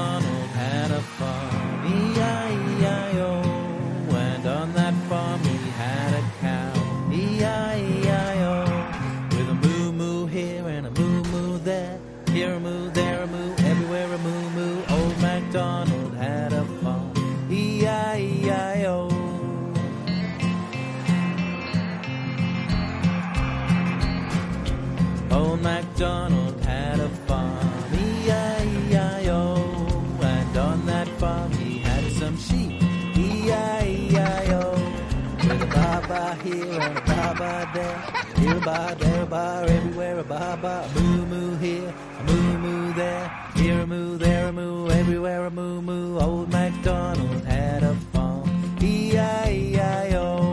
MacDonald had a farm, E-I-E-I-O. And on that farm he had a cow, E-I-E-I-O. With a moo-moo here and a moo-moo there, here a moo, there a moo, everywhere a moo-moo. Old MacDonald had a farm, E-I-E-I-O. Old MacDonald had a farm, E-I-E-I-O. And on that farm he had some sheep, E-I-E-I-O. With a ba-ba here and a ba-ba there, here a ba, there a ba, everywhere a ba-ba. A moo-moo here, a moo-moo there, here a moo, there a moo, everywhere a moo-moo. Old MacDonald had a farm, E-I-E-I-O.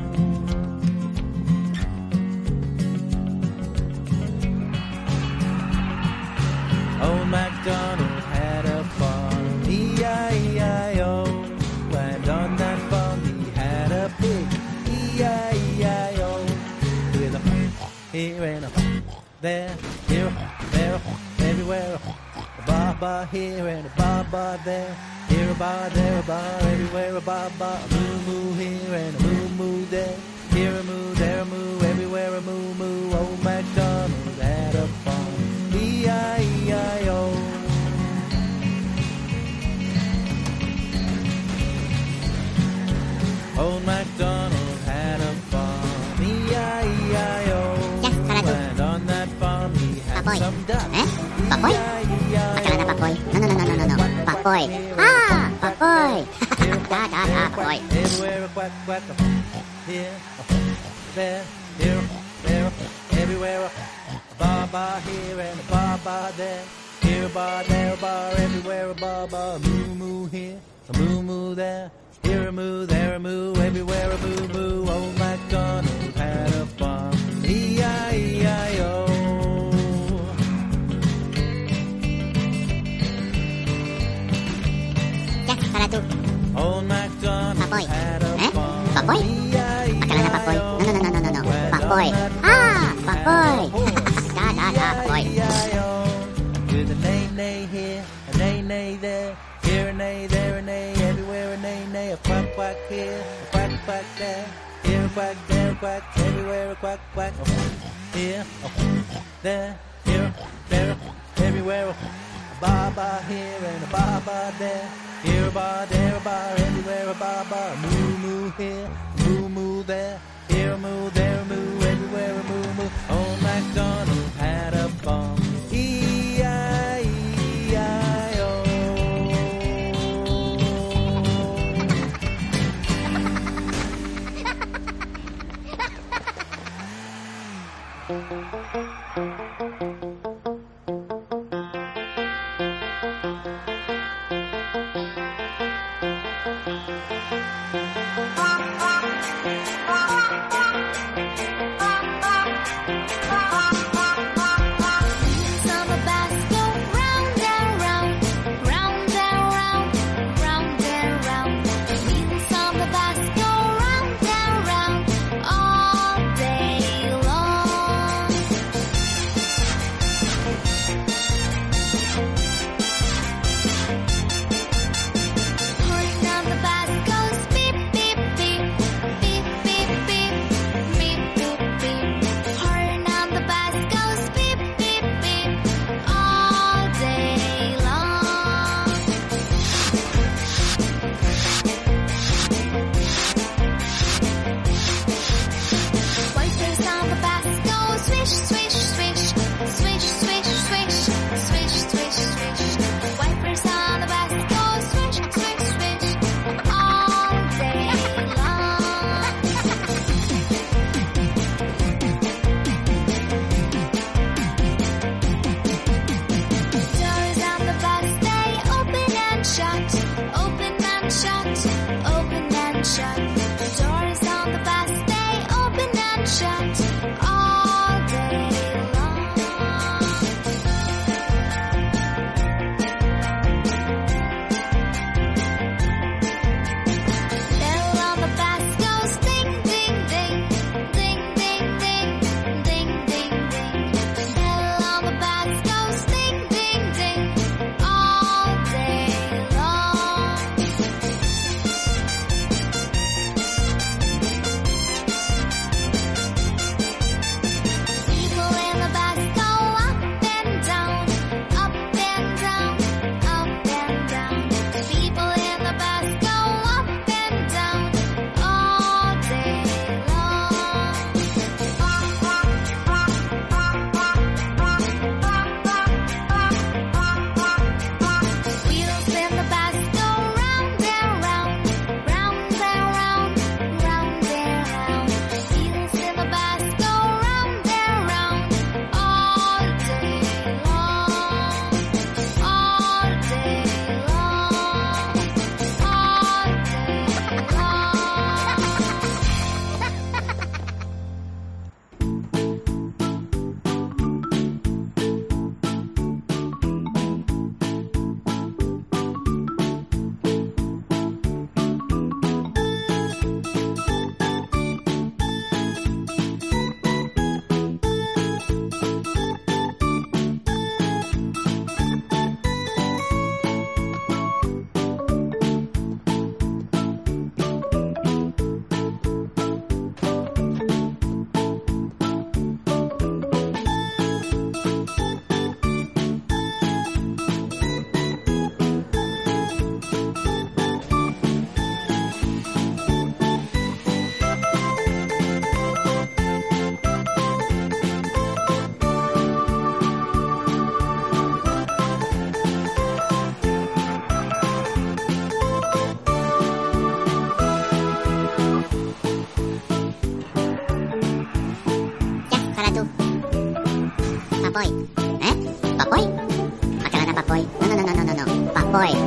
Old MacDonald had a farm, E-I-E-I-O. And on that farm he had a pig, E-I-E-I-O. With a here and a there, here, there, everywhere. A ba-ba here and a ba-ba there, here a ba, there a ba, everywhere a ba-ba. A moo-moo here and a moo-moo there, here a moo, there a moo, everywhere a moo-moo. Old MacDonald had a farm, E-I-E-I-O. Old MacDonald had a farm, E-I-E-I-O. And on that farm he had Papoy. some ducks, Eh? Papoy? Akala na Papoy. No. Papoy. Ah! Papoy! Papoy. Everywhere a quack, quack, here, there, here, there, everywhere a ba-ba here and a ba-ba there, here a ba, there a ba, everywhere a ba-ba. A moo-moo here, a moo-moo there, here a moo, there a moo, everywhere a moo-moo. Old MacDonald had a farm, E-I-E-I-O. Ya, para tú. Old MacDonald Papoy. had a Eh? farm, Papoy? Akala na Papoy. No. Papoy. Ah! Papoy! Papoy. With a nay here, a nay there, here a nay, there a nay, everywhere a nay, a quack quack here, a quack quack there, here a quack, there a quack, everywhere a quack quack, here, there, here, there, everywhere a ba-ba here and a ba-ba there, here a ba, there a ba, everywhere a ba-ba. Moo-moo here, moo-moo there, here a moo, there a moo, everywhere a moo-moo. Old MacDonald had a farm, E-I-E-I-O. All day Papoy. Eh? Papoy? Akala na Papoy? No. Papoy.